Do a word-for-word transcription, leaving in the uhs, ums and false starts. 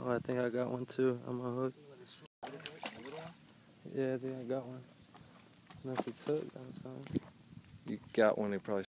Oh, I think I got one too on my hook. Yeah, I think I got one. Unless it's hooked on something. You got one, they probably